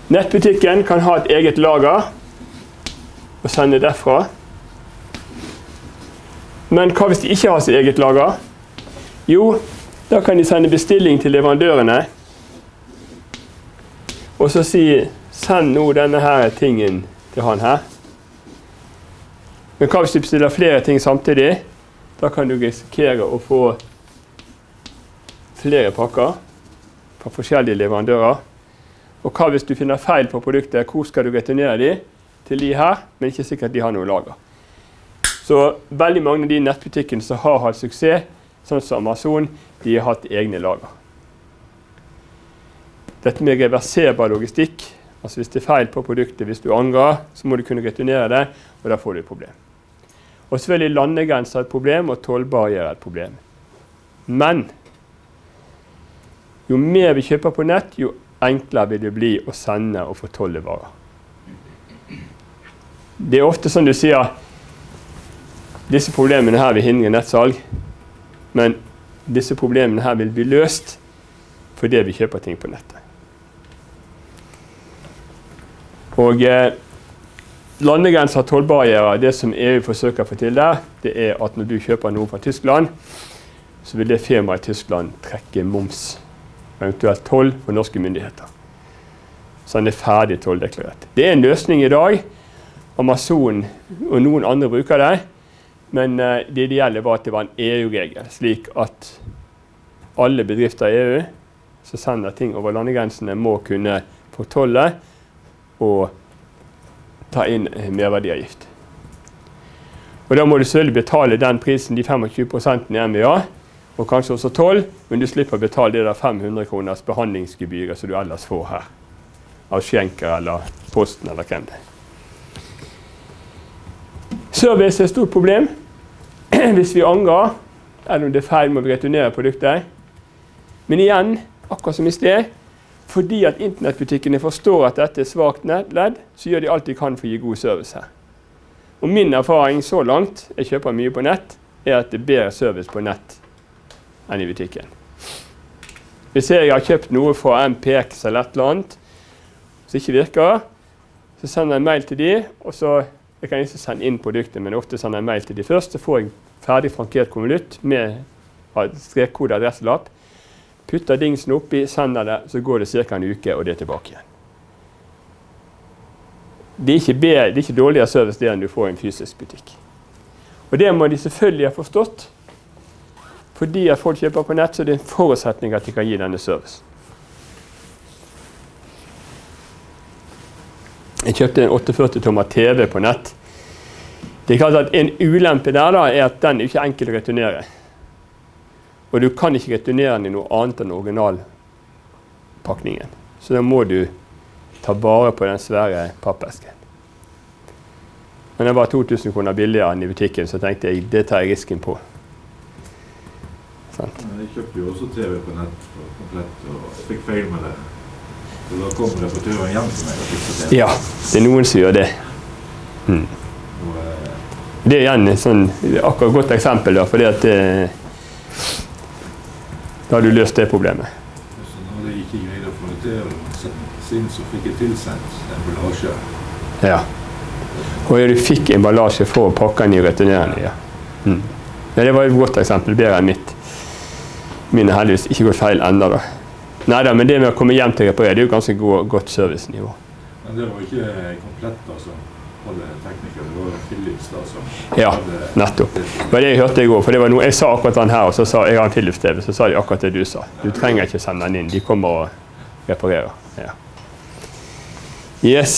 Nettbutikken kan ha et eget lager og sende derfra. Men hva hvis de ikke har sitt eget lager? Jo, da kan de sende bestilling til leverandørene og så si, send nå denne her tingen til han her. Men hva hvis du bestiller flere ting samtidig? Da kan du risikere å få flere pakker fra forskjellige leverandører. Og hva hvis du finner feil på produktet? Hvor skal du returnere de? Til de her, men ikke sikkert de har noe lager. Så veldig mange av de nettbutikkene som har hatt suksess, sånn som Amazon, de har hatt egne lager. Dette med reverserbar logistikk, altså hvis det er feil på produktet, hvis du angrer, så må du kunne returnere det, og da får du et problem. Og selvfølgelig landegrenser er et problem, og tollbarriere er et problem. Men jo mer vi kjøper på nett, jo enklere vil det bli å sende og fortolle varer. Det er ofte sånn du sier, disse problemene her vil hindre nettsalg, men disse problemene her vil bli løst fordi vi kjøper ting på nettet. Og landegrenser og tollbarrierer, det som EU forsøker å få til der, det er at når du kjøper noe fra Tyskland, så vil det firmaet i Tyskland trekke moms, eventuelt toll for norske myndigheter. Så den er ferdig tolldeklarert. Det er en løsning i dag. Amazon og noen andre bruker det, men det ideelle var at det var en EU-regel, slik at alle bedrifter i EU som sender ting over landegrensene må kunne fortolle og ta inn merverdiavgift. Og da må du selvfølgelig betale den prisen, de 25% i MVA, og kanskje også 12, men du slipper å betale det der 500 kroners behandlingsgebyret som du ellers får her, av skjenker eller posten eller hvem det er. Service er et stort problem. Hvis vi angrer, eller om det er feil, må vi returnere produktet. Men igjen, akkurat som i sted, fordi at internettbutikkene forstår at dette er svakt ledd, så gjør de alt de kan for å gi god service her. Og min erfaring så langt, jeg kjøper mye på nett, er at det er bedre service på nett enn i butikken. Hvis jeg har kjøpt noe fra MPX eller et eller annet, som ikke virker, så sender jeg en mail til de, og så jeg kan ikke sende inn produktet, men ofte sender jeg en mail til de først, så får jeg ferdig frankert konvolutt med strekkode adresselapp, putter dingsen oppi, sender det, så går det cirka en uke, og det er tilbake igjen. Det er ikke dårligere service det enn du får i en fysisk butikk. Og det må de selvfølgelig ha forstått, fordi at folk kjøper på nett, så det er en forutsetning at de kan gi denne service. Jeg kjøpte en 48-tommer TV på nett. Det er klart at en ulempe der da, er at den er ikke enkel å returnere. Og du kan ikke returnere den i noe annet enn originalpakningen. Så da må du ta vare på den svære pappesken. Men det var 2000 kroner billigere enn i butikken, så tenkte jeg, det tar jeg risken på. Sant? Jeg kjøpte jo også TV på nett komplett, og fikk feil med det. Så da kom reparatøren hjem til meg og fikk TV. Ja, det er noen som gjør det. Det er igjen sånn, akkurat et godt eksempel da, fordi at da har du løst det problemet. Så når jeg ikke greide å få det til, så fikk jeg tilsendt emballasje. Ja. Og du fikk emballasje for å pakke den i returnerende, ja. Ja, det var et godt eksempel, bedre enn mitt. Mine har heldigvis ikke gått feil enda da. Neida, men det med å komme hjem til å reparere, det er jo ganske godt servicenivå. Men det var ikke komplett da som hadde tekniker, det var Philips da som ja, nettopp. Det var det jeg hørte i går, for det var noe, jeg sa akkurat den her, og så sa jeg har en Philips TV, så sa de akkurat det du sa. Du trenger ikke sende den inn, de kommer og reparerer. Ja. Yes.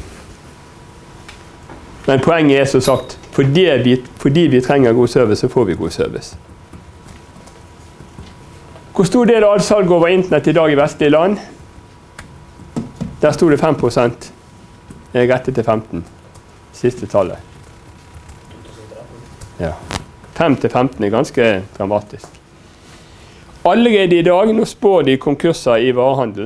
Men poenget er som sagt, fordi vi trenger god service, så får vi god service. Hvor stor del av alt salg over internett i dag i vestlige land? Der stod det 5%. Jeg rettet til 15%. Siste tallet. Ja. 5-15 er ganske dramatisk. Allerede i dag, nå spår de konkurser i varehandel.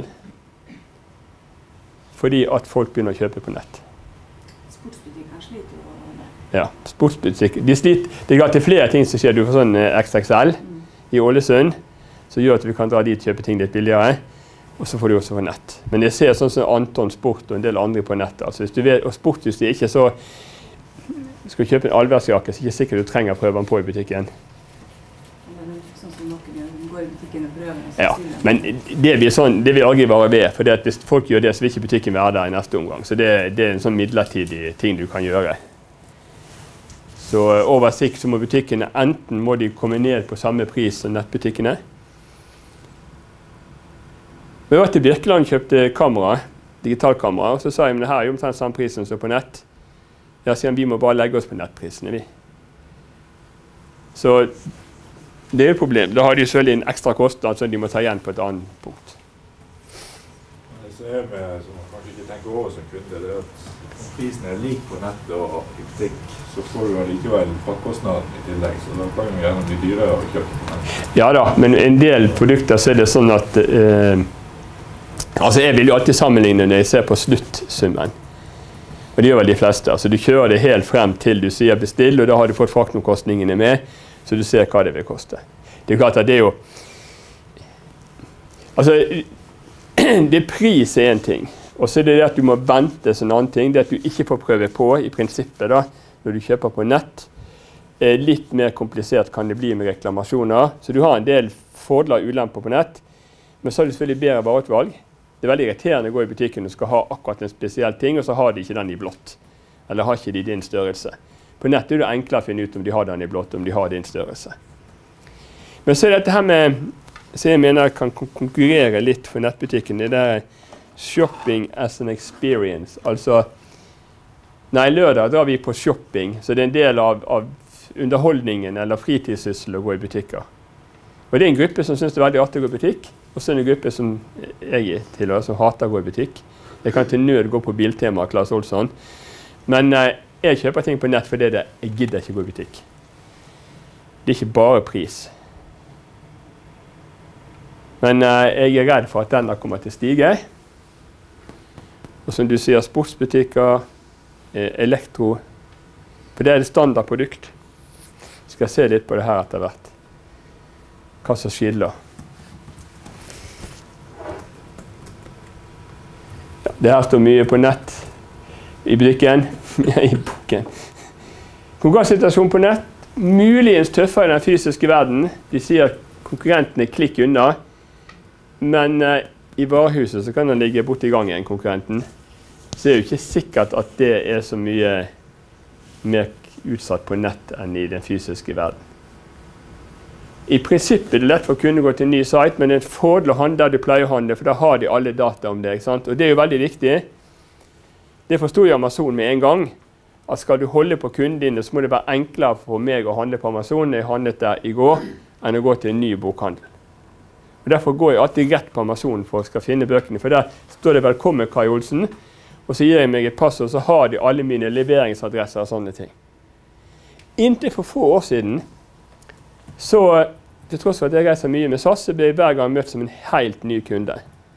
Fordi at folk begynner å kjøpe på nett. Sportsbutikker sliter jo med det. Ja, sportsbutikker. De sliter. Det er alltid flere ting som skjer. Du får sånn XXL i Ålesund, som gjør at vi kan dra dit og kjøpe ting litt billigere. Og så får du også på nett. Men jeg ser sånn som Anton Sport og en del andre på nettet. Altså hvis du vet, og sportutstyr er ikke så... Skal du kjøpe en allværsjakke, så er det ikke sikkert du trenger å prøve den på i butikken. Sånn som noen går i butikken og prøver. Ja, men det vil aldri være ved. For hvis folk gjør det, så vil ikke butikken være der i neste omgang. Så det er en sånn midlertidig ting du kan gjøre. Så over sikt så må butikkene enten må de komme ned på samme pris som nettbutikkene. Vi var til Birkeland og kjøpte kamera, digitalkamera, og så sa jeg, men det her er jo omtrent samme prisen som på nett. Jeg sier, vi må bare legge oss på nettprisene, vi. Så det er et problem. Da har de selvfølgelig en ekstra kostnad som de må ta igjen på et annet punkt. Det som er med, som man kanskje ikke tenker over som kunde, det er at om prisen er lik på nett og i butikk, så får du likevel fraktkostnaden i tillegg, så da kan jo gjerne bli dyrere å kjøpe på nett. Ja da, men en del produkter så er det sånn at altså jeg vil jo alltid sammenligne når jeg ser på sluttsummen. Og det gjør vel de fleste. Altså du kjører det helt frem til du sier bestill, og da har du fått fraktomkostningene med, så du ser hva det vil koste. Det er klart at det er jo... Altså, det pris er en ting. Og så er det at du må vente som en annen ting. Det at du ikke får prøve på i prinsippet da, når du kjøper på nett. Litt mer komplisert kan det bli med reklamasjoner. Så du har en del fordeler og ulemper på nett. Men så er det selvfølgelig bedre vareutvalg. Det er veldig irriterende å gå i butikken og skal ha akkurat en spesiell ting, og så har de ikke den i blått. Eller har ikke de din størrelse. På nett er det enklere å finne ut om de har den i blått, om de har din størrelse. Men så er dette her med, så jeg mener kan konkurrere litt for nettbutikken, det er shopping as an experience. Altså, lørdag drar vi på shopping, så det er en del av underholdningen eller fritidssyssel å gå i butikker. Og det er en gruppe som synes det er veldig artig å gå i butikk, og så er det en gruppe som jeg tilhører, som hater å gå i butikk. Jeg kan til nød gå på Biltema, Claes Olsson. Men jeg kjøper ting på nett fordi jeg gidder ikke gå i butikk. Det er ikke bare pris. Men jeg er redd for at denne kommer til å stige. Og som du sier, sportsbutikker, elektro. For det er et standardprodukt. Jeg skal se litt på det her etter hvert. Hva som skiller. Det her står mye på nett i butikken. I boken. Konkurransesituasjonen på nett. Muligens tøffere i den fysiske verden. De sier at konkurrentene klikker unna. Men i varehuset så kan den ligge borte i gang igjen, konkurrenten. Så det er jo ikke sikkert at det er så mye mer utsatt på nett enn i den fysiske verden. I prinsippet er det lett for å kunne gå til en ny site, men det er en fordel å handle der du pleier å handle, for da har de alle data om det, ikke sant? Og det er jo veldig viktig. Det forstod jo Amazon med en gang, at skal du holde på kunden dine, så må det være enklere for meg å handle på Amazon når jeg handlet der i går, enn å gå til en ny bokhandel. Og derfor går jeg alltid rett på Amazon for å skal finne bøkene, for der står det 'Velkommen Kai Olsen', og så gir jeg meg et passord, så har de alle mine leveringsadresser og sånne ting. Inntil for få år siden, så til tross for at jeg reiser mye med SAS, så ble jeg hver gang møtt som en helt ny kunde.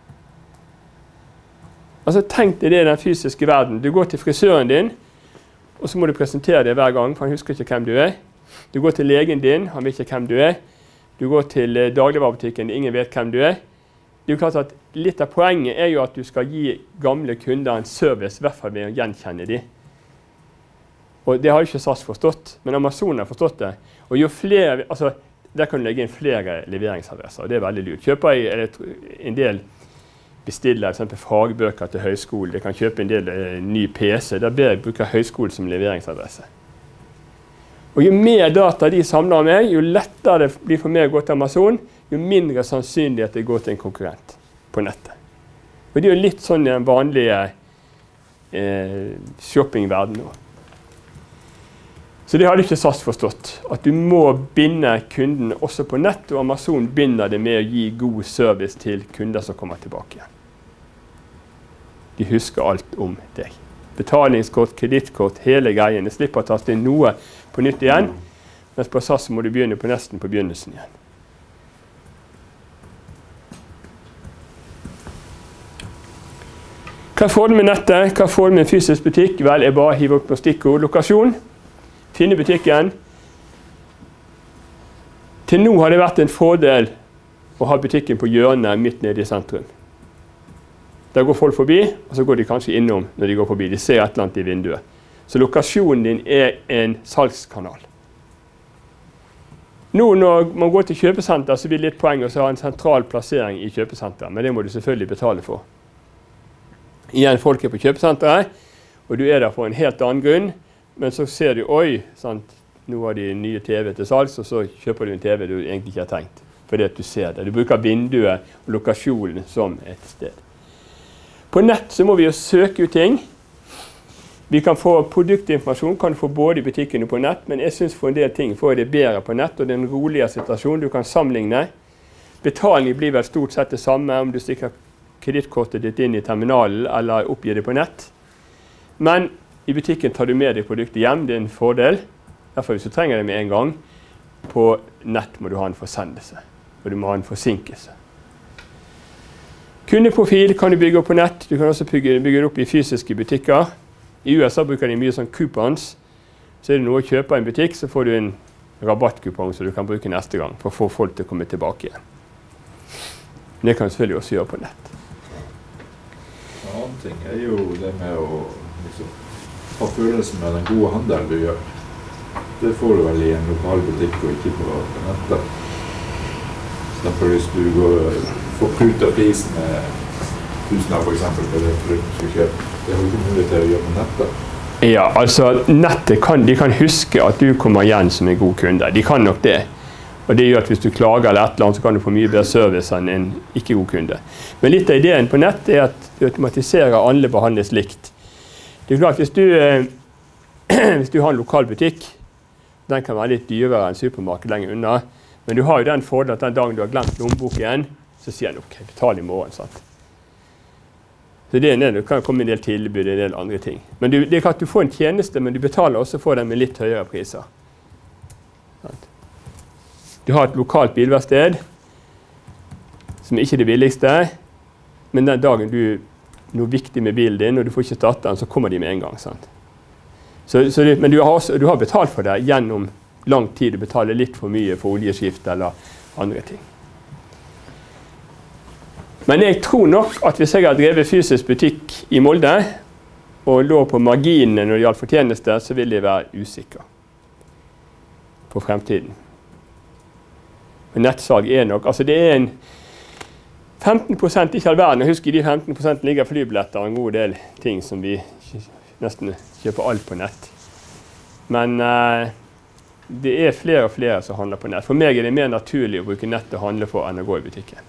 Altså tenk deg det i den fysiske verden. Du går til frisøren din, og så må du presentere det hver gang, for han husker ikke hvem du er. Du går til legen din, han vet ikke hvem du er. Du går til dagligvarebutikken, ingen vet hvem du er. Det er jo klart at litt av poenget er jo at du skal gi gamle kunder en service, i hvert fall ved å gjenkjenne dem. Og det har ikke SAS forstått, men Amazon har forstått det. Og jo flere, altså, der kan du legge inn flere leveringsadresser, og det er veldig lurt. Kjøper jeg en del bestiller, eksempel fagbøker til høyskole, jeg kan kjøpe en del ny PC, der ber jeg bruke høyskole som leveringsadresse. Og jo mer data de samler av meg, jo lettere det blir for meg å gå til Amazon, jo mindre sannsynlig at det går til en konkurrent på nettet. Og det er jo litt sånn i den vanlige shoppingverdenen nå. Så det hadde ikke SAS forstått, at du må binde kunden også på nett, og Amazon binder det med å gi god service til kunder som kommer tilbake igjen. De husker alt om deg. Betalingskort, kredittkort, hele greien. Det slipper å taste inn noe på nytt igjen, mens på SAS må du begynne på nesten på begynnelsen igjen. Hva får du med nettet? Hva får du med en fysisk butikk? Vel, jeg bare hiver opp på stikkord. Lokasjon. Finne butikken. Til nå har det vært en fordel å ha butikken på hjørnet midt nede i sentrum. Der går folk forbi, og så går de kanskje innom når de går forbi. De ser et eller annet i vinduet. Så lokasjonen din er en salgskanal. Nå når man går til kjøpesenter, så blir det litt poeng å ha en sentral plassering i kjøpesenter, men det må du selvfølgelig betale for. Igjen, folk er på kjøpesenteret, og du er der for en helt annen grunn, men så ser du, oi, sant, nå har de nye TV til salgs, og så kjøper du en TV du egentlig ikke har tenkt, fordi at du ser det. Du bruker vinduet og lokasjonen som et sted. På nett så må vi jo søke ut ting. Vi kan få produktinformasjon, kan du få både i butikken og på nett, men jeg synes for en del ting får jeg det bedre på nett, og det er en roligere situasjon. Du kan sammenligne. Betaling blir vel stort sett det samme om du stikker kredittkortet ditt inn i terminalen eller oppgir det på nett. Men i butikken tar du med deg produktet hjem, det er en fordel. Derfor hvis du trenger det med en gang, på nett må du ha en forsendelse, og du må ha en forsinkelse. Kundeprofil kan du bygge opp på nett, du kan også bygge det opp i fysiske butikker. I USA bruker de mye sånn coupons. Så er det noe å kjøpe i en butikk, så får du en rabattkupong som du kan bruke neste gang for å få folk til å komme tilbake igjen. Men det kan du selvfølgelig også gjøre på nett. En annen ting er jo det med å ha følelsen med den gode handelen du gjør. Det får du vel i en lokal butikk og ikke på nettet. Så derfor hvis du får prutet prisen med 1000 for eksempel på det produkt du skal kjøpe, det har du ikke mulighet til å gjøre på nettet. Ja, altså nettet de kan huske at du kommer igjen som en god kunde. De kan nok det. Og det gjør at hvis du klager eller et eller annet, så kan du få mye bedre service enn en ikke god kunde. Men litt av ideen på nett er at du automatiserer alle behandles likt. Det er klart, hvis du har en lokal butikk, den kan være litt dyrere enn supermarked lenger unna, men du har jo den fordelen at den dagen du har glemt lommeboken, så sier den ok, betal i morgen, sant? Så det kan komme en del tilbud, en del andre ting. Men det er klart at du får en tjeneste, men du betaler også for den med litt høyere priser. Du har et lokalt bilverksted, som ikke er det billigste, men den dagen noe viktig med bilen din, og du får ikke starte den, så kommer de med en gang, sant? Men du har betalt for det gjennom lang tid, du betaler litt for mye for oljeskift eller andre ting. Men jeg tror nok at hvis jeg har drevet fysisk butikk i Molde, og lå på marginene når det gjaldt fortjeneste, så vil jeg være usikker på fremtiden. Men nettsalg er nok, altså det er en 15% ikke all verden, og husk i de 15% ligger flybilletter og en god del ting som vi nesten kjøper alt på nett. Men det er flere og flere som handler på nett. For meg er det mer naturlig å bruke nett å handle for enn å gå i butikken.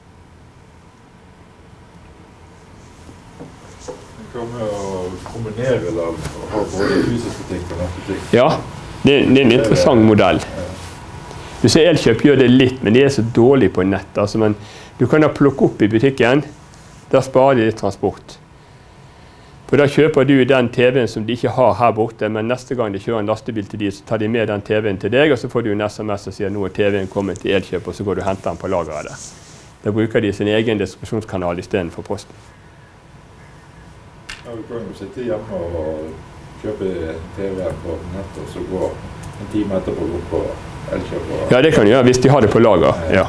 Hva med å kombinere da, og ha både fysisk butikk og nettbutikk? Ja, det er en interessant modell. Du ser Elkjøp gjør det litt, men de er så dårlige på nett. Altså, men du kan da plukke opp i butikken, der sparer de litt transport. For da kjøper du den TV-en som de ikke har her borte, men neste gang de kjører en lastebil til de, så tar de med den TV-en til deg, og så får du en SMS og sier nå er TV-en kommet til Elkjøp, og så går du og henter den på lageret der. Da bruker de sin egen distribusjonskanal i stedet for posten. Ja, du kan jo sitte hjemme og kjøpe TV på nettet, og så gå en time etterpå gå på Elkjøp. Ja, det kan du gjøre hvis de har det på lager, ja.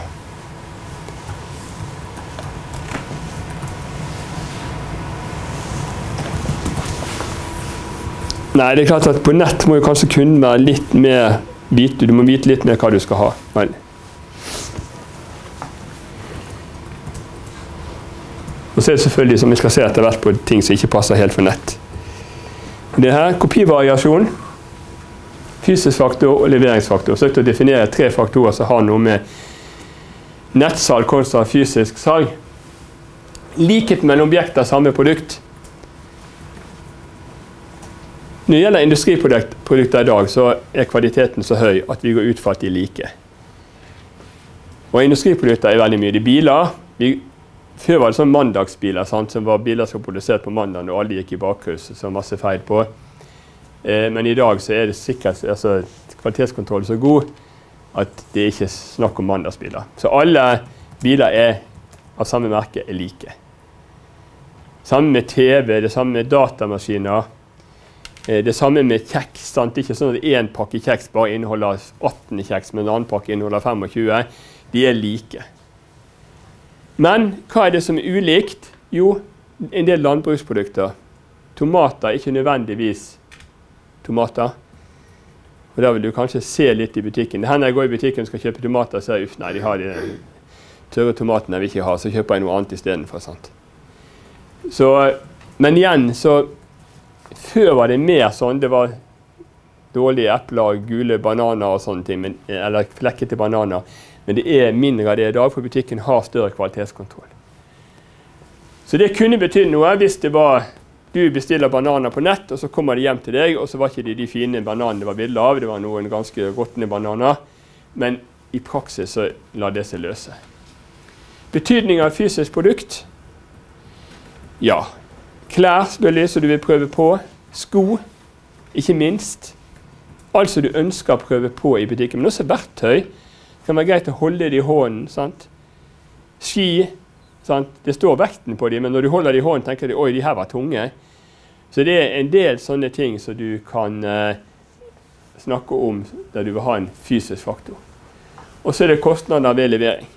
Nei, det er klart at på nett må jo kanskje kunden være litt mer du må vite litt mer hva du skal ha. Men. Og så er det selvfølgelig, som vi skal se etter hvert, på ting som ikke passer helt for nett. Det her, kopivariasjon, fysisk faktor og leveringsfaktor. Så jeg å definere 3 faktorer som har noe med nettsalg kontra fysisk salg. Likhet mellom objekter av samme produkt. Når det gjelder industriprodukter i dag, så er kvaliteten så høy at vi går ut fra at de er like. Og industriprodukter er veldig mye. De biler, før var det sånn mandagsbiler, sant, som var biler som var produsert på mandag, og alle gikk i bakhus, så masse feil på. Men i dag så er det sikkert, altså kvalitetskontroll så god, at det ikke er snakk om mandagsbiler. Så alle biler av samme merke er like. Samme med TV, det samme med datamaskiner, det samme med kjeks, sant? Det er ikke sånn at en pakke kjeks bare inneholder 18 kjeks, men en annen pakke inneholder 25. De er like. Men hva er det som er ulikt? Jo, en del landbruksprodukter. Tomater er ikke nødvendigvis tomater. Og da vil du kanskje se litt i butikken. Det hender jeg går i butikken og skal kjøpe tomater, så uff, nei, de har de tørre tomatene jeg vil ikke ha, så kjøper jeg noe annet i stedet for, sant? Så, men igjen, så før var det mer sånn, det var dårlige epler, gule bananer og sånne ting, eller flekkete bananer. Men det er mindre av det i dag, for butikken har større kvalitetskontroll. Så det kunne betyde noe hvis det var, du bestiller bananer på nett, og så kommer de hjem til deg, og så var ikke de fine bananene det var bilder av, det var noen ganske råtne bananer, men i praksis så la det seg løse. Betydning av fysisk produkt? Ja. Klær, selvfølgelig, så du vil prøve på. Sko, ikke minst. Altså du ønsker å prøve på i butikken, men også verktøy. Det kan være greit å holde det i hånden, sant? Ski, sant? Det står vekten på dem, men når du holder det i hånden, tenker du, oi, de her var tunge. Så det er en del sånne ting som du kan snakke om der du vil ha en fysisk faktor. Og så er det kostnader ved levering.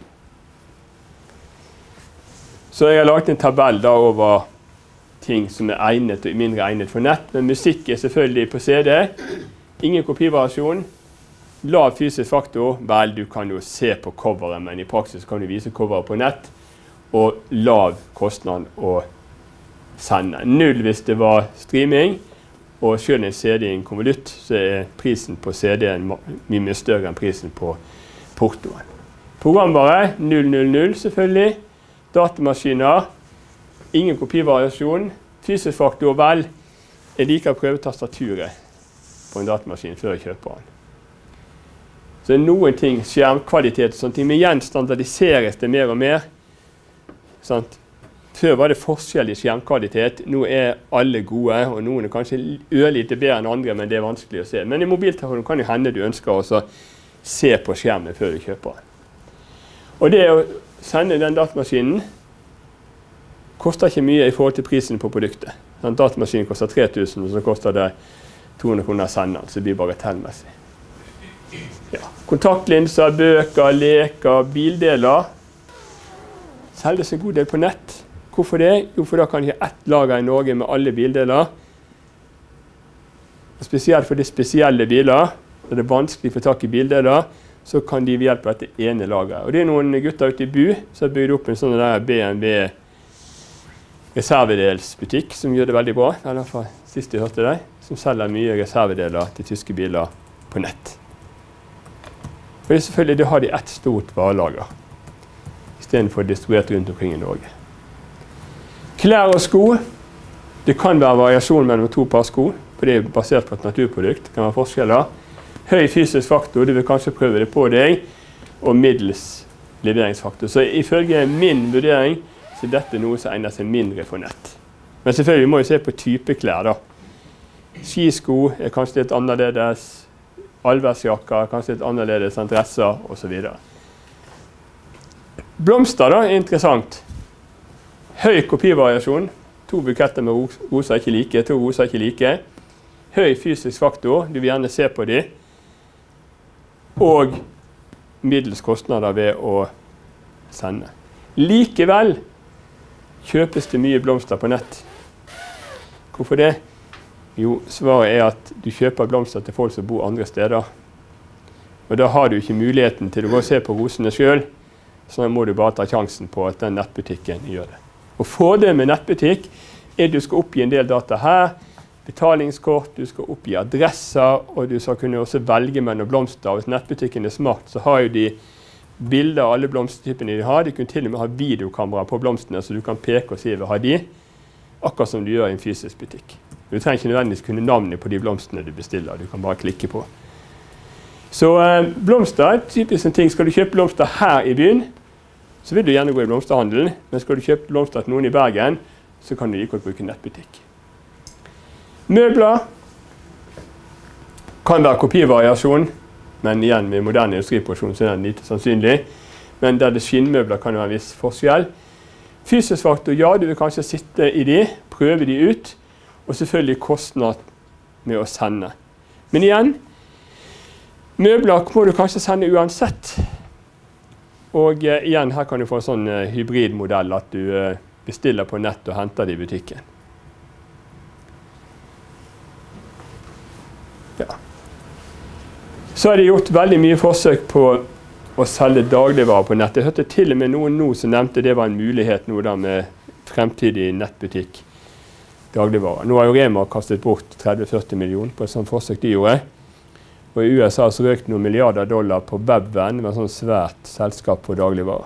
Så jeg har laget en tabell da over ting som er egnet og mindre egnet for nett, men musikk er selvfølgelig på CD. Ingen kopivariasjon. Lav fysisk faktor. Vel, du kan jo se på coveret, men i praksis kan du vise coveret på nett. Og lav kostnad å sende. 0 hvis det var streaming, og selv en CD i en konvolutt, så er prisen på CD-en mye større enn prisen på portoen. Programvare 000 selvfølgelig. Datamaskiner, ingen kopivariasjon. Fysisk faktor, vel, jeg liker å prøve tastaturet på en datamaskin før jeg kjøper den. Så det er noen ting, skjermkvalitet og sånne ting, men igjen standardiseres det mer og mer. Sant? Før var det forskjell i skjermkvalitet, nå er alle gode, og noen er kanskje ørlite bedre enn andre, men det er vanskelig å se. Men i mobiltelefonen kan jo hende du ønsker å se på skjermen før du kjøper den. Og det å sende den datamaskinen koster ikke mye i forhold til prisen på produktet. Den datamaskinen koster 3000, og så koster det 200 kroner å sende den, så det blir bagatellmessig. Ja. Kontaktlinser, bøker, leker, bildeler. Selges en god del på nett. Hvorfor det? Jo, for da kan jeg ha ett lager i Norge med alle bildeler. Og spesielt for de spesielle biler, når det er vanskelig å få tak i bildeler, så kan de ved hjelp av dette ene lageret. Og det er noen gutter ute i Bu som har bygd opp en sånn der BMW reservedelsbutikk som gjør det veldig bra, i hvert fall sist jeg hørte det, som selger mye reservedeler til tyske biler på nett. For det selvfølgelig, da har de ett stort varelager, i stedet for distribuert rundt omkring i Norge. Klær og sko, det kan være variasjon mellom 2 par sko, for det er basert på et naturprodukt, det kan være forskjeller. Høy fysisk faktor, du vil kanskje prøve det på deg, og middels leveringsfaktor. Så ifølge min vurdering, så er dette noe som egner seg mindre for nett. Men selvfølgelig må vi se på type klær da. Skisko er kanskje litt annerledes, allværsjakker er kanskje litt annerledes enn dresser, og så videre. Blomster da er interessant. Høy kopivariasjon, 2 buketter med roser ikke like, 2 roser ikke like. Høy fysisk faktor, du vil gjerne se på de. Og middels kostnader ved å sende. Likevel kjøpes det mye blomster på nett. Hvorfor det? Jo, svaret er at du kjøper blomster til folk som bor andre steder. Og da har du ikke muligheten til å gå og se på rosene selv, så da må du bare ta sjansen på at den nettbutikken gjør det. Og fordelen med nettbutikk er at du skal oppgi en del data her, betalingskort, du skal oppgi adresser, og du skal kunne også velge mellom blomster. Hvis nettbutikken er smart, så har jo de bilder av alle blomstertypene de har. De kan til og med ha videokamera på blomstene, så du kan peke og si hva har de, akkurat som du gjør i en fysisk butikk. Du trenger ikke nødvendigvis kunne navnet på de blomstene du bestiller, du kan bare klikke på. Så blomster er typisk en ting. Skal du kjøpe blomster her i byen, så vil du gjerne gå i blomsterhandelen, men skal du kjøpe blomster til noen i Bergen, så kan du like godt bruke nettbutikk. Møbler kan være kopivariasjon, men igjen med moderne industriproduksjon så er det lite sannsynlig. Men der det skinnmøbler kan det være en viss forskjell. Fysisk faktor, ja, du vil kanskje sitte i de, prøve de ut, og selvfølgelig kostnad med å sende. Men igjen, møbler må du kanskje sende uansett. Og igjen, her kan du få en sånn hybridmodell at du bestiller på nett og henter det i butikken. Ja. Så har de gjort veldig mye forsøk på å selge dagligvarer på nett. Jeg hørte til og med noen nå som nevnte det var en mulighet nå da med fremtidig nettbutikk dagligvarer. Nå har jo Rema kastet bort 30-40 millioner på et sånt forsøk de gjorde. Og i USA så røkt noen milliarder dollar på webben med et sånt svært selskap på dagligvarer.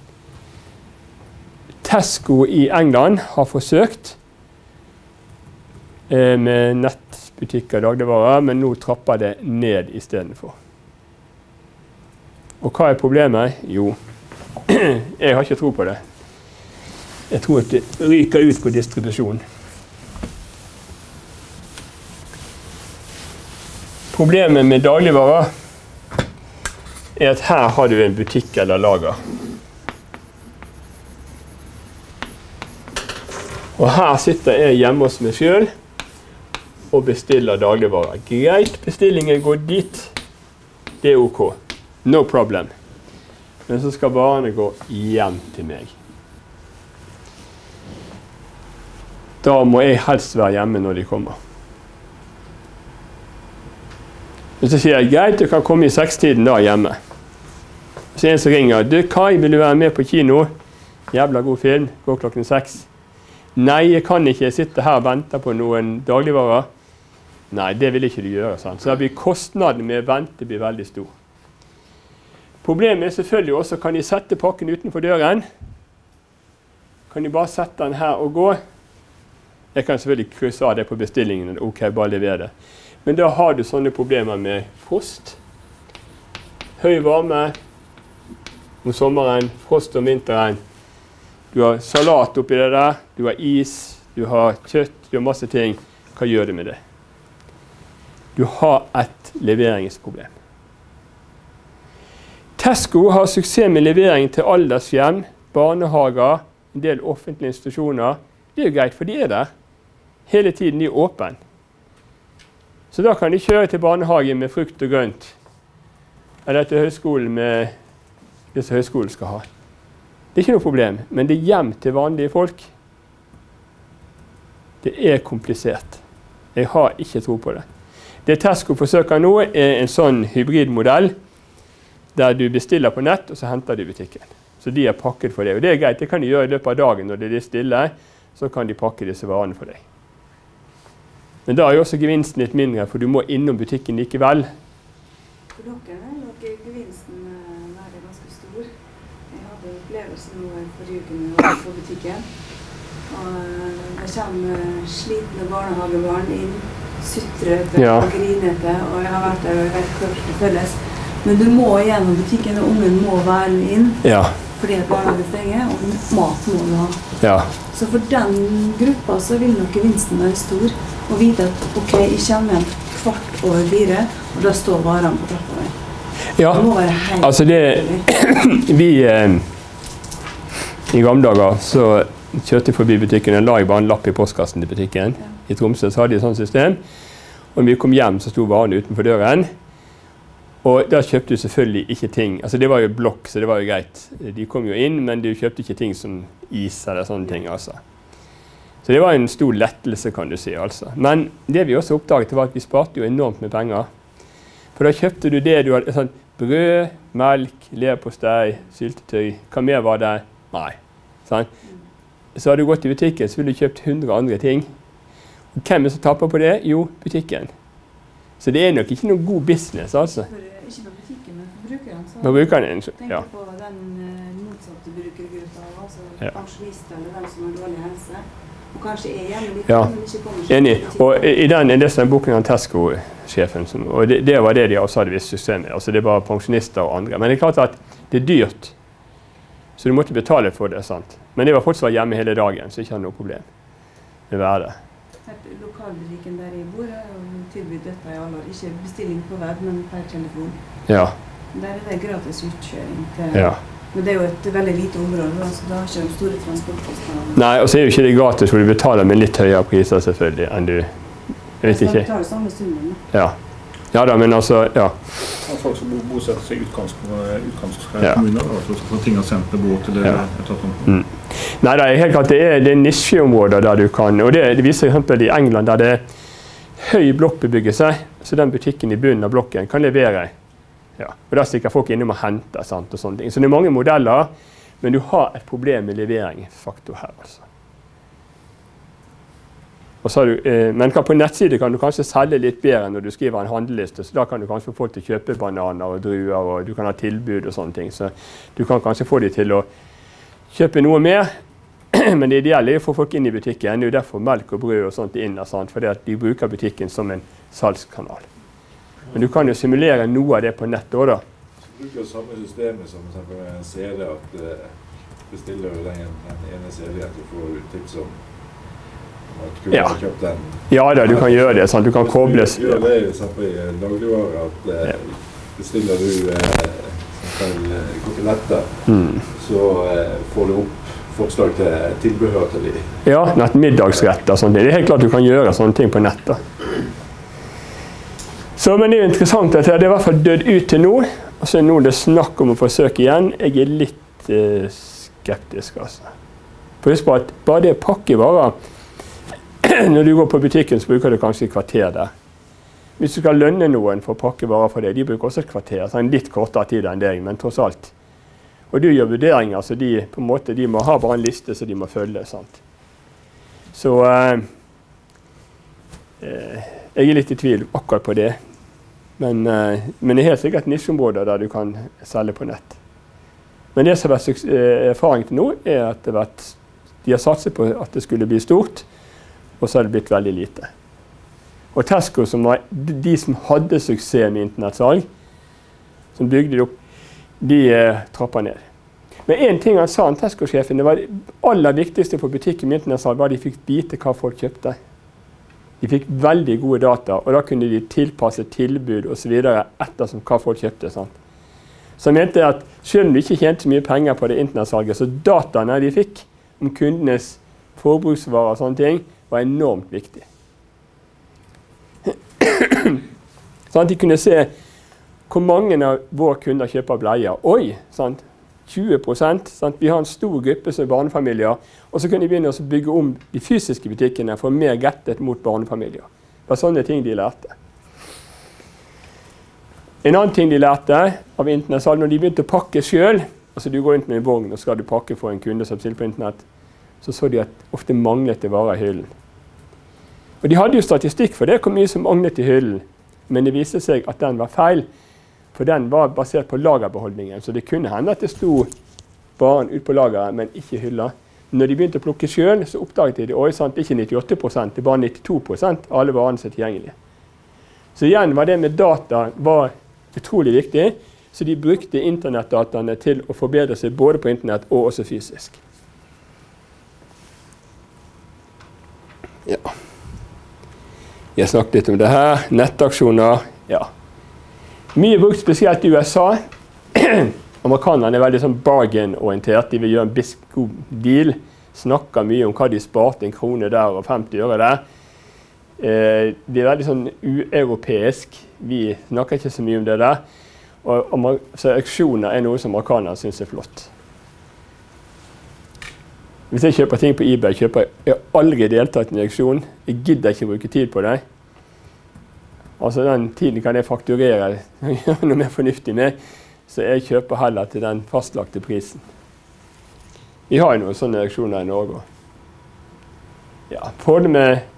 Tesco i England har forsøkt med nettbutikker og dagligvarer, men nå trapper det ned i stedet for. Og hva er problemet? Jo, jeg har ikke tro på det. Jeg tror at det ryker ut på distribusjon. Problemet med dagligvarer er at her har du en butikk eller lager. Og her sitter jeg hjemme hos meg selv og bestiller dagligvarer. Greit, bestillingen går dit. Det er ok. No problem. Men så skal varene gå hjem til meg. Da må jeg helst være hjemme når de kommer. Men så sier jeg, greit, du kan komme i 6-tiden da hjemme. Så en som ringer, du Kai, vil du være med på kino? Jævla god film, går klokken 6. Nei, jeg kan ikke, jeg sitter her og venter på noen dagligvarer. Nei, det vil ikke du gjøre, sant? Så da blir kostnaden med å vente blir veldig stor. Problemet er selvfølgelig også, kan de sette pakken utenfor døren? Kan de bare sette den her og gå? Jeg kan selvfølgelig krysse av det på bestillingen, ok, bare lever det. Men da har du sånne problemer med frost, høy varme om sommeren, frost om vinteren. Du har salat oppi det der, du har is, du har kjøtt, du har masse ting. Hva gjør du med det? Du har et leveringsproblem. Tesco har suksess med levering til aldershjem, barnehager, en del offentlige institusjoner. Det er jo greit, for de er der. Hele tiden de er åpne. Så da kan de kjøre til barnehagen med frukt og grønt. Eller til høyskolen med det som høyskolen skal ha. Det er ikke noe problem, men det er hjem til vanlige folk. Det er komplisert. Jeg har ikke tro på det. Det Tesco forsøker nå er en sånn hybridmodell, der du bestiller på nett, og så henter du i butikken. Så de er pakket for det. Og det er greit, det kan de gjøre i løpet av dagen når det er stille, så kan de pakke disse varene for deg. Men da er jo også gevinsten litt mindre, for du må innom butikken likevel. For dere er nok gevinsten være ganske stor. Jeg hadde en opplevelse nå forrige uke når jeg var på butikken. Og det kommer slitne barnehagebarn inn, sutrete og grinete, og jeg har vært der og jeg vet hvordan det føles. Men du må gjennom butikken, og ungen må være inn, fordi at barnehagen stenger, og mat må du ha. Ja. Så for den gruppa så vil nok gevinsten være stor, og vite at ok, jeg kommer hjem 4:15, og da står varene på trappa der. Ja, det må være helt altså det, vi i gamle dager så kjørte jeg forbi butikken, og la jeg bare en lapp i postkassen til butikken. I Tromsø så hadde de et sånt system, og når vi kom hjem så sto varene utenfor døren. Og da kjøpte du selvfølgelig ikke ting, altså det var jo blokk, så det var jo greit. De kom jo inn, men du kjøpte ikke ting som is eller sånne ting, altså. Så det var en stor lettelse, kan du si, altså. Men det vi også oppdaget var at vi sparte jo enormt med penger. For da kjøpte du det du hadde, sånn brød, melk, leverpostei, syltetøy, hva mer var det? Nei. Sånn. Så hadde du gått i butikken, så ville du kjøpt 100 andre ting. Og hvem er det som tapper på det? Jo, butikken. Så det er nok ikke noe god business, altså. Ikke på butikken, men for brukeren. Så tenker på den motsatte brukergruppa, altså pensjonister eller dem som har dårlig helse. Og kanskje er hjemme litt, men ikke kommer til enig. Og i den boken av Tesco-sjefen, og det var det de også hadde visst suksess med. Altså det var pensjonister og andre. Men det er klart at det er dyrt. Så du måtte betale for det, sant? Men det var folk som var hjemme hele dagen, så ikke hadde noe problem med å være det. Lokalbutikken der jeg bor er tilbudt dette i alle år. Ikke bestilling på web, men per telefon. Ja. Der er det gratis utkjøring til... Ja. Men det er jo et veldig lite område, så da har ikke de store transportkostnader. Nei, og så er jo ikke det gratis, for du betaler med litt høyere priser selvfølgelig enn du... Jeg vet ikke. Så betaler samme summen. Ja. Ja da, men altså, ja. Folk som bosetter seg i utkantkommuner, altså for ting har sendt med båt eller et eller annet. Nei, det er helt klart, det er nisjeområder der du kan, og det viser eksempel i England der det er høy blokkbebyggelse, så den butikken i bunnen av blokken kan levere. Ja, og der stikker folk innom og henter, sant, og sånne ting. Så det er mange modeller, men du har et problem med leveringsfaktor her, altså. Og så har du, men på nettside kan du kanskje selge litt bedre når du skriver en handeliste, så da kan du kanskje få folk til å kjøpe bananer og druer, og du kan ha tilbud og sånne ting, så du kan kanskje få dem til å kjøpe noe mer, men det ideelle er å få folk inn i butikken. Det er jo derfor melk og brød og sånt er inne, fordi at de bruker butikken som en salgskanal. Men du kan jo simulere noe av det på nettet også da. Så bruker du samme systemet som en CD, at bestiller du den ene CD-en, så får du tips om at du kunne kjøpt den. Ja da, du kan gjøre det, sant? Du kan kobles. Du gjør det i dagligvarer, at bestiller du koteletter, så får du opp forslag til tilbehør til de. Ja, middagsretter og sånt. Det er helt klart du kan gjøre sånne ting på nettet. Så, men det er jo interessant at det er i hvert fall dødd ut til nå, og så er nå det snakk om å forsøke igjen. Jeg er litt skeptisk, altså. For husk på at bare det pakkevarer, når du går på butikken så bruker du kanskje et kvarter der. Hvis du skal lønne noen for å pakke varer for det, de bruker også et kvarter, så en litt kortere tid enn deg, men tross alt. Og du gjør vurderinger, så de, på en måte, de må ha bare en liste som de må følge, sant? Så jeg er litt i tvil akkurat på det. Men det er helt sikkert nisjeområder der du kan selge på nett. Men det som har vært erfaring til nå, er at de har satset på at det skulle bli stort, og så har det blitt veldig lite. Og Tesco, som var de som hadde suksess med internettsalg, som bygde det opp, de trappet ned. Men en ting han sa, Tesco-sjefen, det var det aller viktigste for butikken med internettsalg, var at de fikk vite hva folk kjøpte. De fikk veldig gode data, og da kunne de tilpasse tilbud og så videre ettersom hva folk kjøpte. Sant? Så jeg mente at selv om de ikke tjente så mye penger på det internettsalget, så dataene de fikk om kundenes forbruksvarer og sånne ting, var enormt viktig. Sånn at de kunne se hvor mange av våre kunder kjøper bleier. Oi, sant? 20%. Sant? Vi har en stor gruppe som er barnefamilier, og så kunne de begynne å bygge om de fysiske butikkene for mer rettet mot barnefamilier. Det var sånne ting de lærte. En annen ting de lærte av internettsalg, når de begynte å pakke selv, altså du går inn med en vogn og skal du pakke for en kunde som bestiller på internett, så de at ofte manglet det varer i hyllen. Og de hadde jo statistikk for det, hvor mye som manglet i hyllen, men det viste seg at den var feil, for den var basert på lagerbeholdningen, så det kunne hende at det sto varen ut på lageret, men ikke hylla. Når de begynte å plukke selv, så oppdaget de sant, ikke 98%, det er bare 92% av alle varene som er tilgjengelige. Så igjen var det med data var utrolig viktig, så de brukte internettdataene til å forbedre seg både på internett og også fysisk. Ja. Jeg snakket litt om det her, nettaksjoner, ja. Mye brukt spesielt i USA. Amerikanerne er veldig sånn bargain-orientert, de vil gjøre en god deal, snakker mye om hva de sparte, 1 krone der og 50 øre der. Det er veldig sånn ueuropeisk, vi snakker ikke så mye om det der. Så auksjoner er noe som amerikanerne synes er flott. Hvis jeg kjøper ting på eBay, jeg har aldri deltatt i en auksjon. Jeg gidder ikke bruke tid på det. Altså den tiden kan jeg fakturere og gjøre noe mer fornuftig med, så jeg kjøper heller til den fastlagte prisen. Vi har jo noen sånne auksjoner i Norge. Ja, fordelen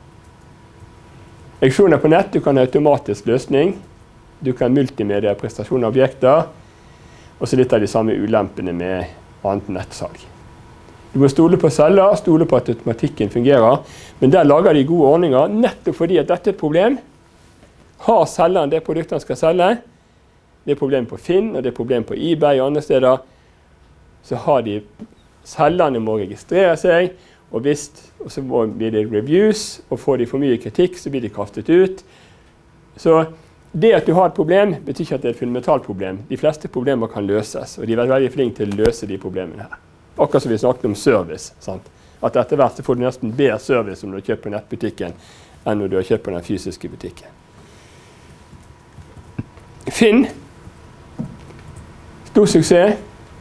med auksjoner på nett, du kan ha automatisk løsning, du kan multimedia prestasjon av objekter, og så litt av de samme ulempene med annet nettsalg. Du må stole på selger, stole på at automatikken fungerer, men der lager de gode ordninger, nettopp fordi at dette er et problem. Har selgeren det produktet han skal selge, det er problem på Finn, og det er problem på eBay og andre steder, så har de, selgerne må registrere seg, og så blir det reviews, og får de for mye kritikk, så blir de kastet ut. Så det at du har et problem, betyr ikke at det er et fundamentalt problem. De fleste problemer kan løses, og de er veldig flinke til å løse de problemene her. Akkurat som vi snakket om service, sant? At etter hvert så får du nesten bedre service om du har kjøpt på nettbutikken enn når du har kjøpt på den fysiske butikken. Finn. Stor suksess.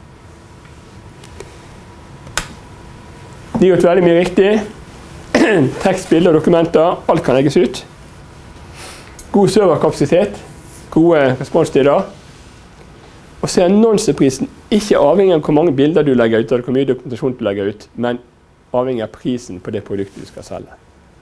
De har gjort veldig mye riktig. Tekst, bilder og dokumenter. Alt kan legges ut. God serverkapasitet. Gode responstider. Og så er annonseprisen ikke avhengig av hvor mange bilder du legger ut, eller hvor mye dokumentasjon du legger ut, men avhengig av prisen på det produktet du skal selge.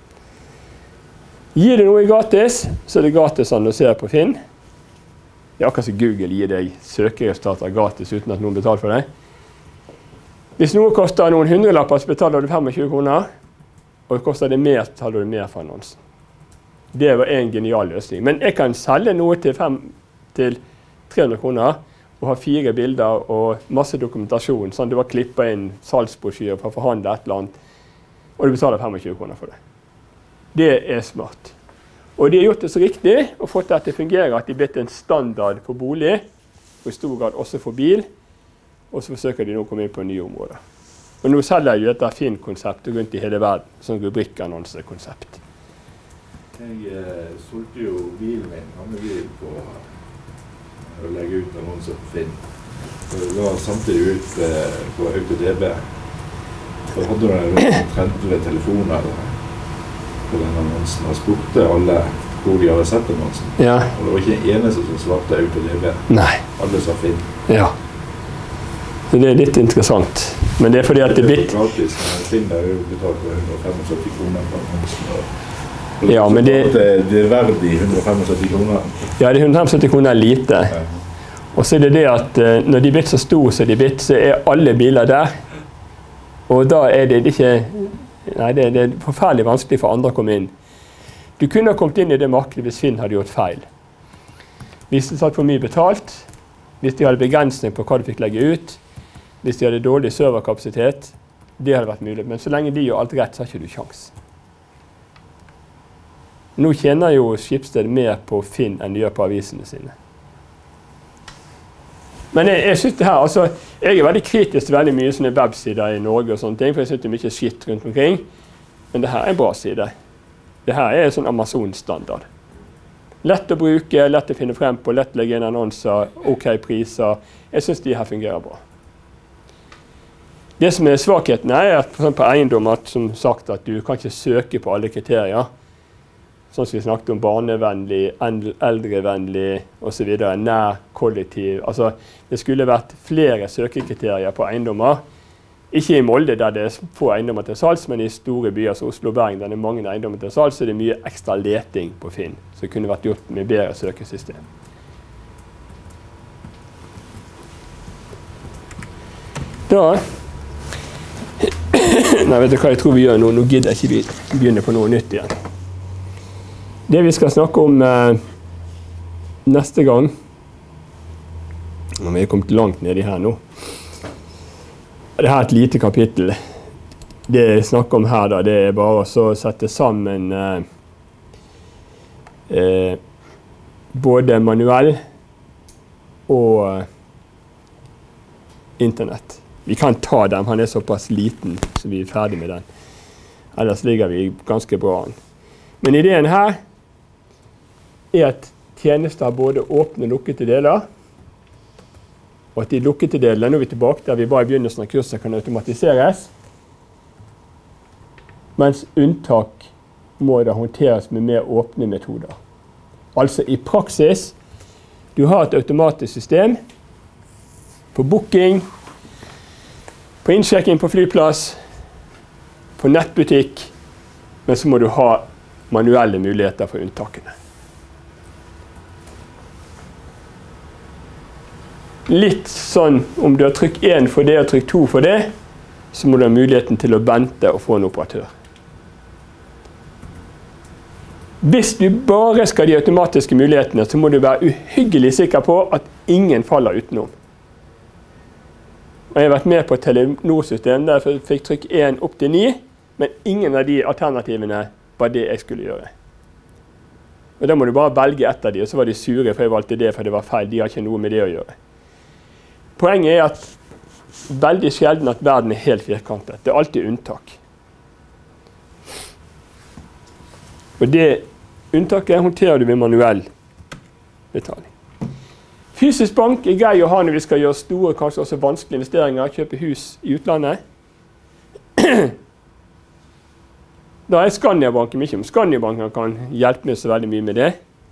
Gir du noe gratis, så er det gratis å annonsere på Finn. Det er akkurat som Google gir deg søkeresultater gratis uten at noen betaler for det. Hvis noe koster noen hundrelapper, så betaler du 25 kroner, og koster det mer, så betaler du mer for annonsen. Det var en genial løsning. Men jeg kan selge noe til 300 kroner, og ha 4 bilder og masse dokumentasjon, sånn du var klippet inn salgsbrosjyrer for å forhandle et eller annet, og du betaler 25 kroner for det. Det er smart. Og de har gjort det så riktig, og fått det til å fungere at de er blitt en standard for bolig, og i stor grad også for bil, og så forsøker de nå å komme inn på nye områder. Og nå selger jeg dette Finn-konseptet rundt i hele verden, sånn rubrikkannonsekonsept. Jeg solgte jo bilen min, gamle bil, på å legge ut annonser på Finn. Og det var samtidig ut på AutoDB. Så hadde du rundt 30 telefoner på den annonsen, og spurte alle hvor de hadde sett annonsen. Ja. Og det var ikke en eneste som svarte AutoDB. Nei. Alle sa Finn. Ja. Så det er litt interessant. Men det er fordi at det er blitt... Gratis, men Finn har jo betalt 175 kroner på annonsen. Ja, men det er verdt de 175 kroner. Ja, det er 175 kroner lite. Ja. Og så er det det at når de er blitt så store som de er blitt, så er alle biler der. Og da er det ikke... Nei, det er forferdelig vanskelig for andre å komme inn. Du kunne ha kommet inn i det markedet hvis Finn hadde gjort feil. Hvis de satt for mye betalt, hvis de hadde begrensning på hva du fikk legge ut, hvis de hadde dårlig serverkapasitet, det hadde vært mulig. Men så lenge de gjør alt rett, så har ikke du sjans. Nå tjener jo Schibsted mer på Finn enn de gjør på avisene sine. Men jeg synes det her, altså, jeg er veldig kritisk til veldig mye sånne websider i Norge og sånne ting, for jeg synes det er mye skitt rundt omkring. Men det her er en bra side. Det her er sånn Amazon-standard. Lett å bruke, lett å finne frem på, lett å legge inn annonser, ok priser. Jeg synes de her fungerer bra. Det som er svakheten er at for eksempel på eiendom, som sagt at du kan ikke søke på alle kriterier. Sånn som vi snakket om barnevennlig, eldrevennlig og så videre, nær kollektiv. Altså, det skulle vært flere søkekriterier på eiendommer. Ikke i Molde der det er få eiendommer til salgs, men i store byer som Oslo og Bergen der det er mange eiendommer til salgs, så er det mye ekstra leting på Finn, som kunne vært gjort med bedre søkesystem. Da... Nei, vet du hva jeg tror vi gjør nå? Nå gidder jeg ikke begynne på noe nytt igjen. Det vi skal snakke om neste gang, og vi er kommet langt ned i her nå, det her er et lite kapittel. Det jeg snakker om her da, det er bare å sette sammen både manuell og internett. Vi kan ta den, han er såpass liten, så vi er ferdig med den. Ellers ligger vi ganske bra an. Men ideen her er at tjenester har både åpne og lukkede deler, og at de lukkede delene, nå er vi tilbake der vi bare i begynnelsen av kurset kan automatiseres, mens unntak må da håndteres med mer åpne metoder. Altså i praksis, du har et automatisk system på booking, på innsjekking på flyplass, på nettbutikk, men så må du ha manuelle muligheter for unntakene. Litt sånn, om du har trykk 1 for det og trykk 2 for det, så må du ha muligheten til å vente og få en operatør. Hvis du bare skal ha de automatiske mulighetene, så må du være uhyggelig sikker på at ingen faller utenom. Og jeg har vært med på et Telenor-system der jeg fikk trykk 1 opp til 9, men ingen av de alternativene var det jeg skulle gjøre. Og da må du bare velge ett av de, og så var de sure for jeg valgte det, for det var feil. De har ikke noe med det å gjøre. Poenget er at veldig sjelden at verden er helt firkantet. Det er alltid unntak. Og det unntaket håndterer du med manuell betaling. Fysisk bank er grei å ha når vi skal gjøre store, kanskje også vanskelige investeringer, kjøpe hus i utlandet. Da er Skandiabanken mye om. Skandiabanken kan hjelpe meg så veldig mye med det.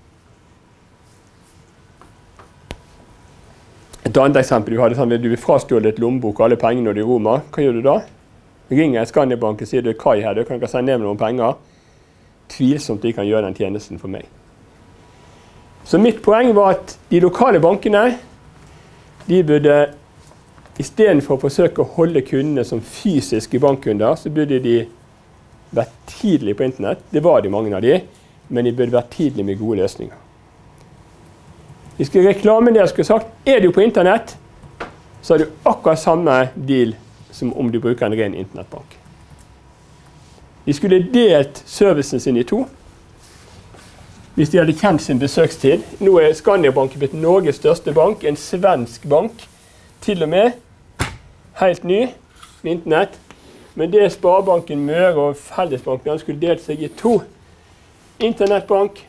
Et annet eksempel du hadde sånn, du vil frastjåle et lommebok og alle pengene når du er i Roma. Hva gjør du da? Ringer Skandiabanken og sier du er Kai her, du kan ikke sende ned noen penger. Tvilsomt de kan gjøre den tjenesten for meg. Så mitt poeng var at de lokale bankene, de burde, i stedet for å forsøke å holde kundene som fysiske bankkunder, så burde de vært tidlig på internett. Det var de mange av de, men de burde vært tidlig med gode løsninger. Vi skulle reklame det jeg skulle sagt. Er du på internett, så har du akkurat samme deal som om du bruker en ren internettbank. De skulle delt servicen sin i to. Hvis de hadde kjent sin besøkstid. Nå er Skandiabanken blitt Norges største bank, en svensk bank. Til og med helt ny med internett. Men det Sparebanken Møre og Fellesbanken skulle delt seg i to. Internettbank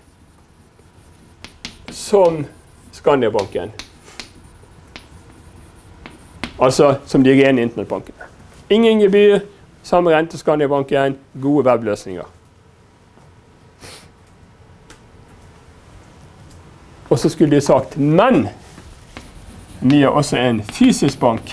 som Skandiabanken. Altså som de rene internettbankene. Ingen gebyr, samme rente Skandiabanken, gode webløsninger. Og så skulle de sagt, men vi er også en fysisk bank.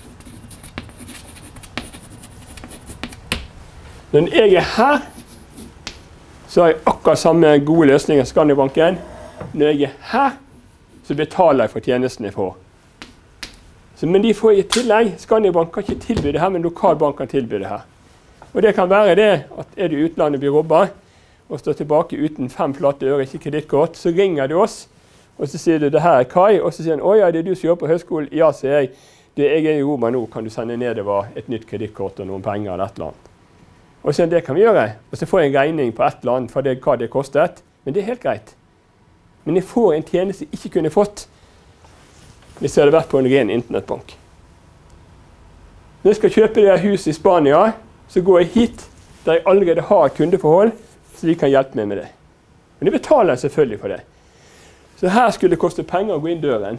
Når jeg er her, så har jeg akkurat samme gode løsninger som Skandiabanken. Når jeg er her, så betaler jeg for tjenesten jeg får. Men de får i tillegg, Skandiabanken kan ikke tilby det her, men lokalbank kan tilby det her. Og det kan være det at er du i utlandet og blir robbet, og står tilbake uten 5 flate øre, ikke kredittkort, så ringer du oss, og så sier du det her er Kai, og så sier han, ja, det er du som jobber på høyskolen. Ja, sier jeg, jeg er i Roma nå, kan du sende nedover et nytt kredittkort og noen penger eller et eller annet. Og så sier han, det kan vi gjøre, og så får jeg en regning på et eller annet for det, hva det kostet, men det er helt greit. Men jeg får en tjeneste jeg ikke kunne fått hvis jeg hadde vært på en ren internettbank. Når jeg skal kjøpe det hus i Spania, så går jeg hit, der jeg allerede har kundeforhold, så de kan hjelpe meg med det. Men de betaler selvfølgelig for det. Så her skulle det koste penger å gå inn døren.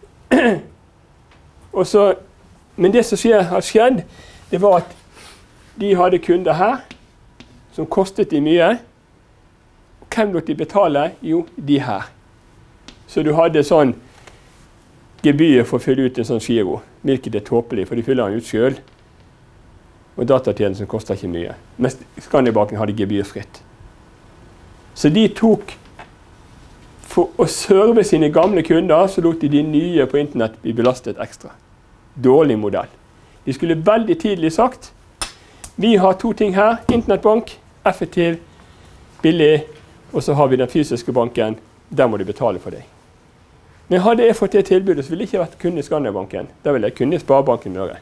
Men det som har skjedd, det var at de hadde kunder her, som kostet de mye. Hvem lot de betale? Jo, de her. Så du hadde sånn gebyr for å fylle ut en sånn giro, hvilket er tåpelig, for de fyller den ut selv. Og datatjenesten koster ikke mye. Mens Skandiabanken hadde gebyrfritt. Så de tok, for å serve sine gamle kunder, så lot de nye på internett bli belastet ekstra. Dårlig modell. De skulle veldig tidlig sagt, vi har 2 ting her, internettbank, effektiv, billig, og så har vi den fysiske banken, der må du betale for deg. Men hadde jeg fått det tilbudet, så ville jeg ikke vært kunde i Skandiabanken. Da ville jeg kunne i Sparebanken Møre.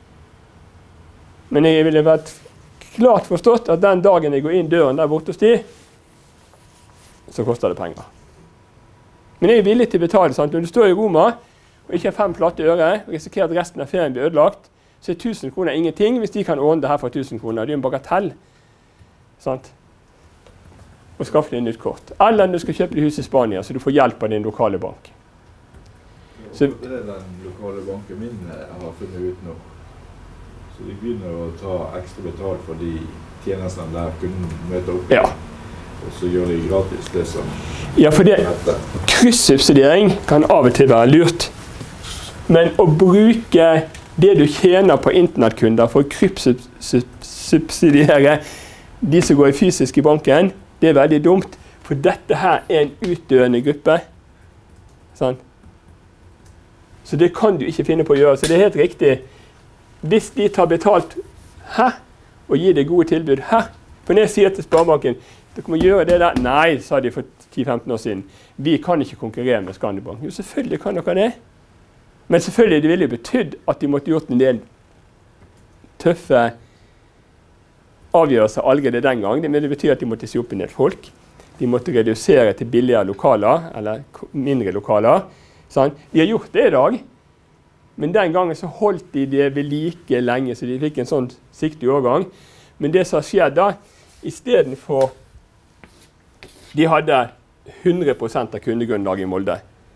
Men jeg ville vært klart forstått at den dagen jeg går inn døren der borte hos de, så koster det penger. Men jeg er villig til å betale, sant? Når du står i Roma, og ikke har 5 flate øre, og risikerer at resten av ferien blir ødelagt, så er 1000 kroner ingenting hvis de kan ordne det her for 1000 kroner. Det er en bagatell. Sant? Og skaffe deg et nytt kort. Eller når du skal kjøpe deg hus i Spania, så du får hjelp av din lokale bank. Så det er den lokale banken min har funnet ut nå. Så de begynner å ta ekstra betalt for de tjenestene der kunden møter opp. Ja. Og så gjør de gratis det som ja, for det kryssubsidiering kan av og til være lurt. Men å bruke det du tjener på internettkunder for å kryssubsidiere de som går i fysisk i banken, det er veldig dumt, for dette her er en utdøende gruppe. Sånn. Så det kan du ikke finne på å gjøre. Så det er helt riktig. Hvis de tar betalt her, og gir deg gode tilbud her, for når jeg sier til Sparebanken, dere må gjøre det der. Nei, sa de for 10-15 år siden. Vi kan ikke konkurrere med Skandiabanken. Jo, selvfølgelig kan dere det. Men selvfølgelig, det ville jo betydd at de måtte gjort en del tøffe avgjørelser allerede den gang. Men det betyr at de måtte si opp en del folk. De måtte redusere til billigere lokaler, eller mindre lokaler. Sånn. De har gjort det i dag, men den gangen så holdt de det ved like lenge, så de fikk en sånn siktig overgang. Men det som har skjedd da, i stedet for de hadde 100% av kundegrunnlaget i Molde.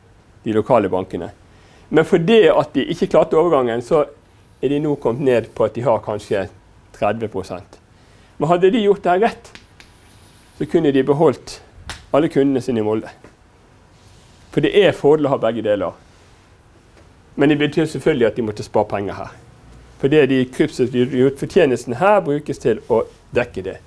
de lokale bankene. Men fordi at de ikke klarte overgangen, så er de nå kommet ned på at de har kanskje 30%. Men hadde de gjort det rett, så kunne de beholdt alle kundene sine i Molde. For det er fordel å ha begge deler. Men det betyr selvfølgelig at de måtte spare penger her. For det de krypsfortjenesten her brukes til å dekke det.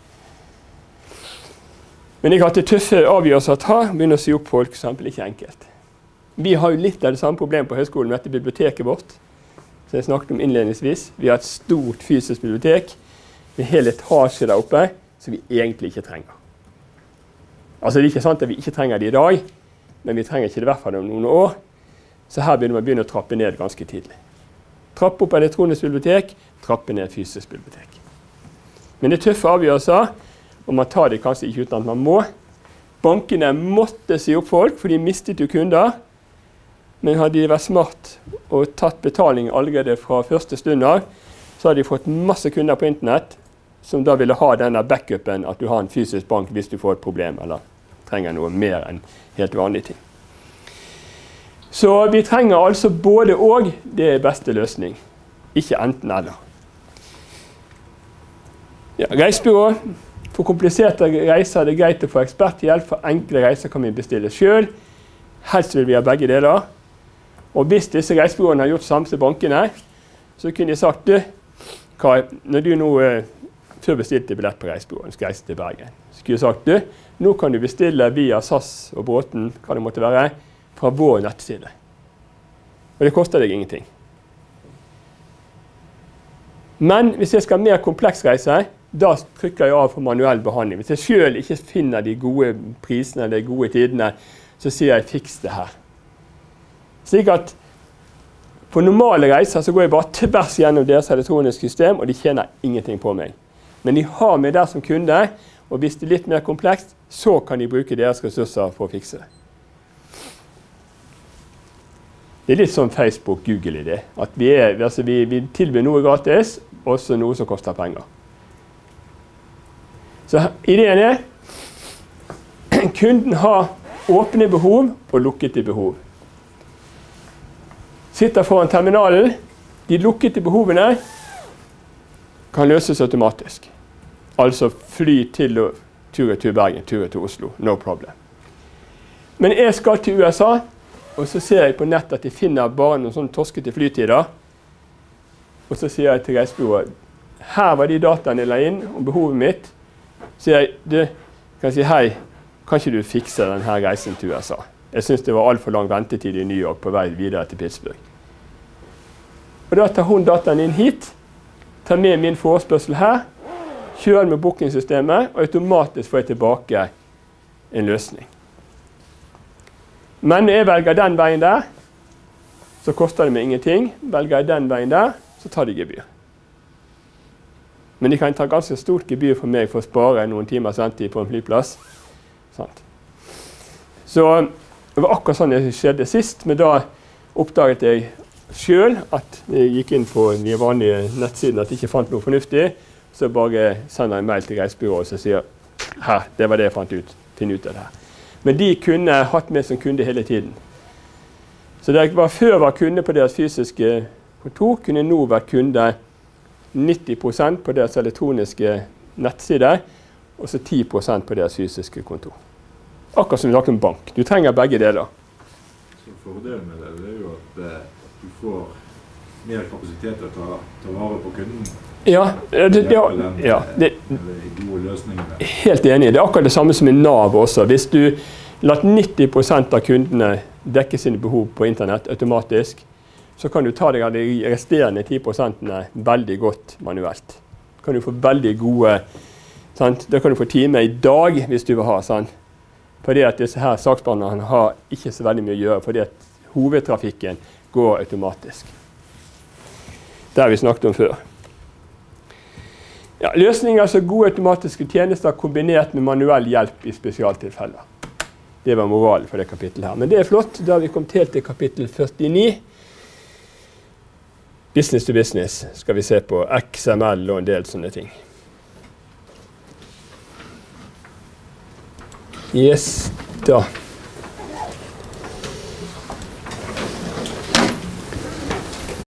Men jeg har hatt det tøffe avgjørelser å ta, begynne å si opp folk, eksempel ikke enkelt. Vi har jo litt av det samme problemet på høyskolen med dette biblioteket vårt, som jeg snakket om innledningsvis. Vi har et stort fysisk bibliotek med hele etasje der oppe, som vi egentlig ikke trenger. Altså det er ikke sant at vi ikke trenger det i dag, men vi trenger ikke det i hvert fall om noen år. Så her begynner å trappe ned ganske tidlig. Trappe opp elektronisk bibliotek, trappe ned fysisk bibliotek. Men det er tøffe avgjørelser, og man tar det kanskje ikke uten at man må. Bankene måtte si opp folk, for de mistet jo kunder. Men hadde de vært smart og tatt betaling allerede fra første stund av, så hadde de fått masse kunder på internett, som da ville ha denne backupen at du har en fysisk bank hvis du får et problem, eller trenger noe mer enn helt vanlige ting. Så vi trenger altså både og, det er beste løsning. Ikke enten eller. Ja, reisebyrå. For kompliserte reiser er det greit å få eksperthjelp. For enkle reiser kan vi bestille selv. Helst vil vi ha begge deler. Og hvis disse reisebyråene har gjort samme som bankene, så kunne de sagt, når du nå før bestilte billett på reisebyrået, skal reise til Bergen, så kunne de sagt, nå kan du bestille via SAS og båten, hva det måtte være, fra vår nettside. Og det koster deg ingenting. Men hvis jeg skal ha mer kompleks reise, da trykker jeg av for manuell behandling. Hvis jeg selv ikke finner de gode prisene eller de gode tidene, så sier jeg fiks det her. Slik at på normale reiser så går jeg bare tvers gjennom deres elektroniske system, og de tjener ingenting på meg. Men de har meg der som kunde, og hvis det er litt mer komplekst, så kan de bruke deres ressurser for å fikse det. Det er litt sånn Facebook, Google i det. At vi tilbyr noe gratis, og også noe som koster penger. Så ideen er, kunden har åpne behov og lukkede behov. Sitter foran terminalen, de lukkede behovene kan løses automatisk. Altså fly til tur-retur Bergen, tur-retur Oslo, no problem. Men jeg skal til USA, og så ser jeg på nett at de finner bare noen sånne torskete flytider, og så sier jeg til reisebyrået, her var de dataene jeg la inn om behovet mitt, så sier jeg, kan jeg si, hei, kan ikke du fikse denne reisen til USA? Jeg synes det var alt for lang ventetid i New York på vei videre til Pittsburgh. Og da tar hun dataen inn hit, tar med min forespørsel her, kjører med bookingsystemet, og automatisk får jeg tilbake en løsning. Men når jeg velger den veien der, så koster det meg ingenting. Velger jeg den veien der, så tar de gebyr. Men de kan ta ganske stort gebyr for meg for å spare noen timers ventetid på en flyplass. Sant. Så det var akkurat sånn det skjedde sist, men da oppdaget jeg selv at jeg gikk inn på de vanlige nettsiden at jeg ikke fant noe fornuftig, så bare sender jeg en mail til reisebyrået og sier, her, det var det jeg fant ut, finn ut av det her. Men de kunne hatt med som kunde hele tiden. Så det var før var kunde på deres fysiske kontor, kunne nå vært kunde 90% på deres elektroniske nettside, og så 10% på deres fysiske kontor. Akkurat som vi snakker om bank. Du trenger begge deler. Så fordelen med det er jo at du får mer kapasitet til å ta vare på kunden. Ja, det gode løsningene. Helt enig. Det er akkurat det samme som i Nav også. Hvis du lar 90% av kundene dekke sine behov på internett automatisk, så kan du ta deg av de resterende 10% veldig godt manuelt. Kan du få veldig gode, sant? Da kan du få time i dag hvis du vil ha, sant? Fordi at disse her saksbehandlerne har ikke så veldig mye å gjøre, fordi at hovedtrafikken går automatisk. Det har vi snakket om før. Ja, løsninger altså gode automatiske tjenester kombinert med manuell hjelp i spesialtilfeller. Det var moralen for det kapittelet her. Men det er flott. Da har vi kommet helt til kapittel 49. Business to business skal vi se på XML og en del sånne ting. Yes, da.